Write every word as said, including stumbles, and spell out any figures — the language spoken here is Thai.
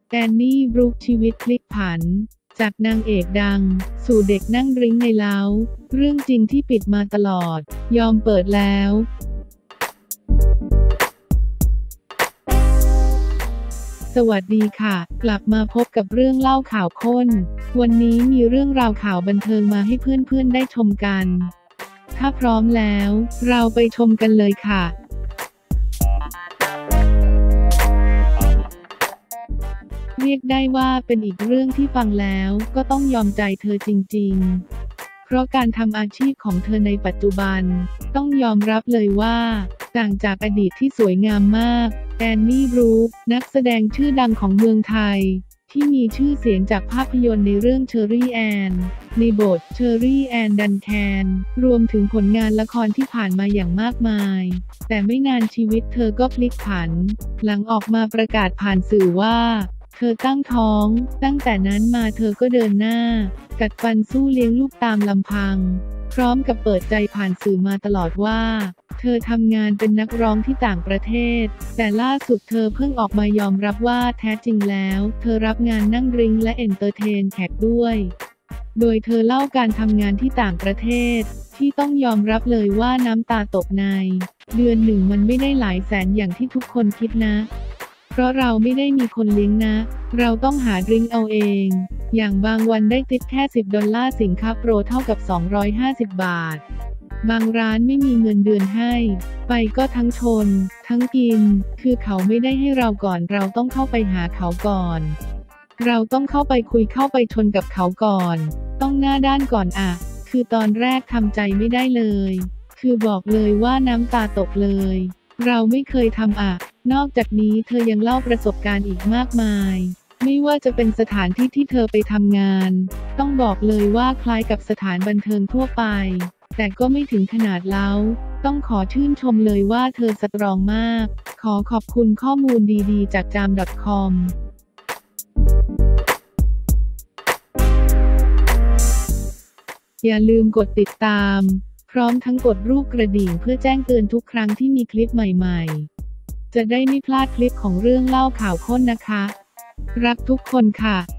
แดนนี่บรูคชีวิตพลิกผันจากนางเอกดังสู่เด็กนั่งดริ้งในเล้าเรื่องจริงที่ปิดมาตลอดยอมเปิดแล้วสวัสดีค่ะกลับมาพบกับเรื่องเล่าข่าวข้นวันนี้มีเรื่องราวข่าวบันเทิงมาให้เพื่อนๆได้ชมกันถ้าพร้อมแล้วเราไปชมกันเลยค่ะเรียกได้ว่าเป็นอีกเรื่องที่ฟังแล้วก็ต้องยอมใจเธอจริงๆเพราะการทำอาชีพของเธอในปัจจุบันต้องยอมรับเลยว่าต่างจากอดีตที่สวยงามมากแดนนี่บรูคนักแสดงชื่อดังของเมืองไทยที่มีชื่อเสียงจากภาพยนตร์ในเรื่องเชอรี่แอนในบทเชอรี่แอนดันแคนรวมถึงผลงานละครที่ผ่านมาอย่างมากมายแต่ไม่นานชีวิตเธอก็พลิกผันหลังออกมาประกาศผ่านสื่อว่าเธอตั้งท้องตั้งแต่นั้นมาเธอก็เดินหน้ากัดฟันสู้เลี้ยงลูกตามลำพังพร้อมกับเปิดใจผ่านสื่อมาตลอดว่าเธอทำงานเป็นนักร้องที่ต่างประเทศแต่ล่าสุดเธอเพิ่งออกมายอมรับว่าแท้จริงแล้วเธอรับงานนั่งดริ้งและเอนเตอร์เทนแขกด้วยโดยเธอเล่าการทำงานที่ต่างประเทศที่ต้องยอมรับเลยว่าน้ำตาตกในเดือนหนึ่งมันไม่ได้หลายแสนอย่างที่ทุกคนคิดนะเพราะเราไม่ได้มีคนเลี้ยงนะเราต้องหาดริ้งเอาเองอย่างบางวันได้ติปแค่สิบดอลลาร์สินค้าโปรเท่ากับสองร้อยห้าสิบบาทบางร้านไม่มีเงินเดือนให้ไปก็ทั้งชนทั้งกินคือเขาไม่ได้ให้เราก่อนเราต้องเข้าไปหาเขาก่อนเราต้องเข้าไปคุยเข้าไปชนกับเขาก่อนต้องหน้าด้านก่อนอะคือตอนแรกทำใจไม่ได้เลยคือบอกเลยว่าน้ำตาตกเลยเราไม่เคยทำอะนอกจากนี้เธอยังเล่าประสบการณ์อีกมากมายไม่ว่าจะเป็นสถานที่ที่เธอไปทำงานต้องบอกเลยว่าคล้ายกับสถานบันเทิงทั่วไปแต่ก็ไม่ถึงขนาดเล้าต้องขอชื่นชมเลยว่าเธอสตรองมากขอขอบคุณข้อมูลดีๆจากจาม .com อย่าลืมกดติดตามพร้อมทั้งกดรูปกระดิ่งเพื่อแจ้งเตือนทุกครั้งที่มีคลิปใหม่ๆจะได้ไม่พลาดคลิปของเรื่องเล่าข่าวข้นนะคะรักทุกคนค่ะ